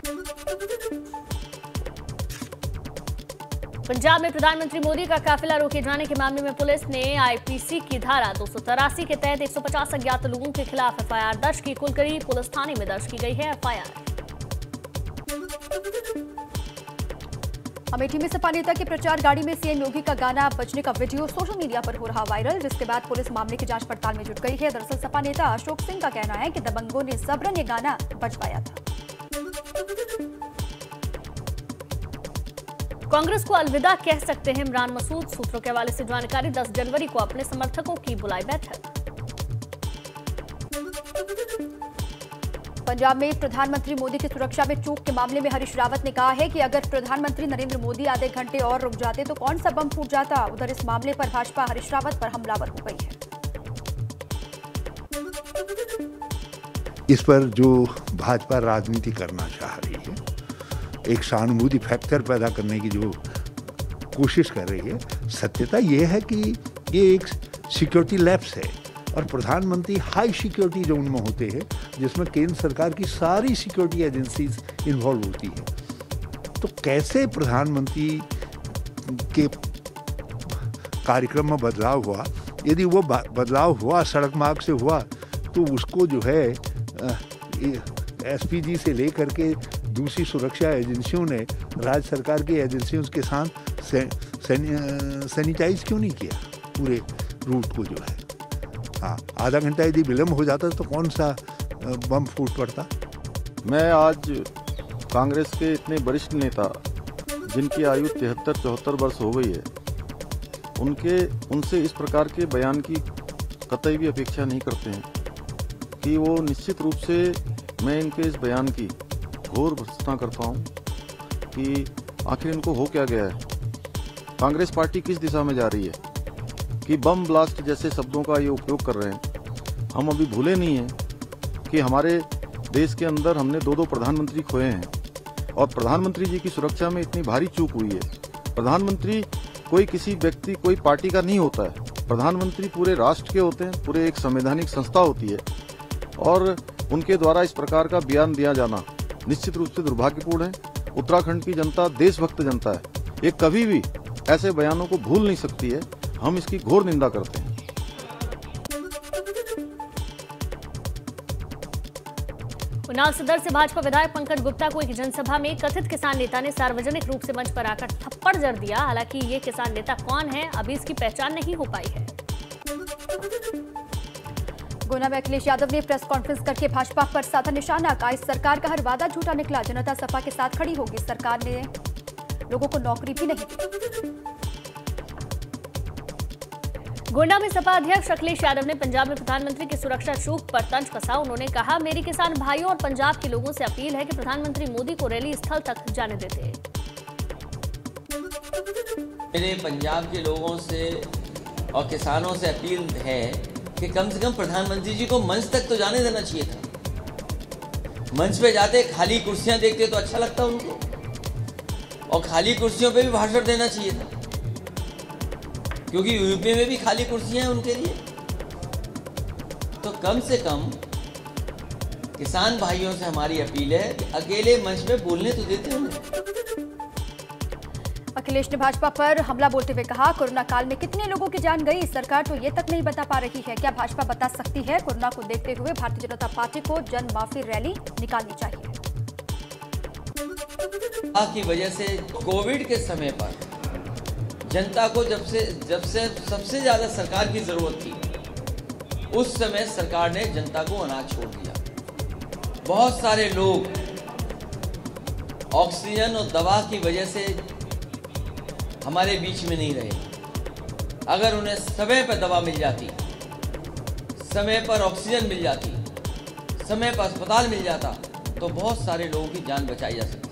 पंजाब में प्रधानमंत्री मोदी का काफिला रोके जाने के मामले में पुलिस ने आईपीसी की धारा 283 के तहत 150 अज्ञात लोगों के खिलाफ एफआईआर दर्ज की। कुलकरी पुलिस थाने में दर्ज की गई है एफआईआर। अमेठी में सपा नेता के प्रचार गाड़ी में सीएम योगी का गाना बजने का वीडियो सोशल मीडिया पर हो रहा वायरल, जिसके बाद पुलिस मामले की जांच पड़ताल में जुट गई है। दरअसल सपा नेता अशोक सिंह का कहना है कि दबंगों ने जबरन ये गाना बजवाया था। कांग्रेस को अलविदा कह सकते हैं इमरान मसूद। सूत्रों के हवाले से जानकारी, 10 जनवरी को अपने समर्थकों की बुलाई बैठक। पंजाब में प्रधानमंत्री मोदी की सुरक्षा में चूक के मामले में हरीश रावत ने कहा है कि अगर प्रधानमंत्री नरेंद्र मोदी आधे घंटे और रुक जाते तो कौन सा बम फूट जाता। उधर इस मामले पर भाजपा हरीश रावत पर हमलावर हो गई है। इस पर जो भाजपा राजनीति करना चाह रही है, एक सहानुभूति फैक्टर पैदा करने की जो कोशिश कर रही है, सत्यता यह है कि ये एक सिक्योरिटी लैप्स है और प्रधानमंत्री हाई सिक्योरिटी जोन में होते हैं, जिसमें केंद्र सरकार की सारी सिक्योरिटी एजेंसीज इन्वॉल्व होती है। तो कैसे प्रधानमंत्री के कार्यक्रम में बदलाव हुआ? यदि वो बदलाव हुआ सड़क मार्ग से हुआ तो उसको जो है एसपीजी से लेकर के दूसरी सुरक्षा एजेंसियों ने राज्य सरकार की एजेंसियों के साथ सैनिटाइज क्यों नहीं किया पूरे रूट को जो है? हाँ, आधा घंटा यदि विलम्ब हो जाता तो कौन सा बम फूट पड़ता? मैं आज कांग्रेस के इतने वरिष्ठ नेता जिनकी आयु 73-74 वर्ष हो गई है, उनसे इस प्रकार के बयान की कतई भी अपेक्षा नहीं करते हैं कि वो निश्चित रूप से मैं इनके इस बयान की घोर भर्त्सना करता हूं कि आखिर इनको हो क्या गया है। कांग्रेस पार्टी किस दिशा में जा रही है कि बम ब्लास्ट जैसे शब्दों का ये उपयोग कर रहे हैं। हम अभी भूले नहीं हैं कि हमारे देश के अंदर हमने 2 प्रधानमंत्री खोए हैं और प्रधानमंत्री जी की सुरक्षा में इतनी भारी चूक हुई है। प्रधानमंत्री कोई किसी व्यक्ति, कोई पार्टी का नहीं होता है। प्रधानमंत्री पूरे राष्ट्र के होते हैं, पूरे एक संवैधानिक संस्था होती है और उनके द्वारा इस प्रकार का बयान दिया जाना निश्चित रूप से दुर्भाग्यपूर्ण है। उत्तराखंड की जनता देशभक्त जनता है, ये कभी भी ऐसे बयानों को भूल नहीं सकती है। हम इसकी घोर निंदा करते हैं। उन्नाव सदर से भाजपा विधायक पंकज गुप्ता को एक जनसभा में कथित किसान नेता ने सार्वजनिक रूप से मंच पर आकर थप्पड़ जड़ दिया। हालांकि ये किसान नेता कौन है, अभी इसकी पहचान नहीं हो पाई है। गुना में अखिलेश यादव ने प्रेस कॉन्फ्रेंस करके भाजपा पर साधा निशाना। कहा इस सरकार का हर वादा झूठा निकला, जनता सपा के साथ खड़ी होगी, सरकार ने लोगों को नौकरी भी नहीं दी। गोंडा में सपा अध्यक्ष अखिलेश यादव ने पंजाब में प्रधानमंत्री की सुरक्षा चूक पर तंज कसा। उन्होंने कहा, मेरी किसान भाइयों और पंजाब के लोगों से अपील है कि प्रधानमंत्री मोदी को रैली स्थल तक जाने देते। मेरे पंजाब के लोगों से और किसानों से अपील है कि कम से कम प्रधानमंत्री जी को मंच तक तो जाने देना चाहिए था। मंच पे जाते खाली कुर्सियां देखते तो अच्छा लगता उनको, और खाली कुर्सियों पे भी भाषण देना चाहिए था, क्योंकि यूपी में भी खाली कुर्सियां हैं उनके लिए। तो कम से कम किसान भाइयों से हमारी अपील है कि अकेले मंच में बोलने तो देते उन्हें। अखिलेश ने भाजपा पर हमला बोलते हुए कहा, कोरोना काल में कितने लोगों की जान गई, सरकार तो ये तक नहीं बता पा रही है। क्या भाजपा बता सकती है? कोरोना को देखते हुए भारतीय जनता पार्टी को जन माफी रैली निकालनी चाहिए। की वजह से कोविड के समय पर जनता को जब से सबसे ज्यादा सरकार की जरूरत थी, उस समय सरकार ने जनता को अनाज छोड़ दिया। बहुत सारे लोग ऑक्सीजन और दवा की वजह से हमारे बीच में नहीं रहे। अगर उन्हें समय पर दवा मिल जाती, समय पर ऑक्सीजन मिल जाती, समय पर अस्पताल मिल जाता, तो बहुत सारे लोगों की जान बचाई जा सकती।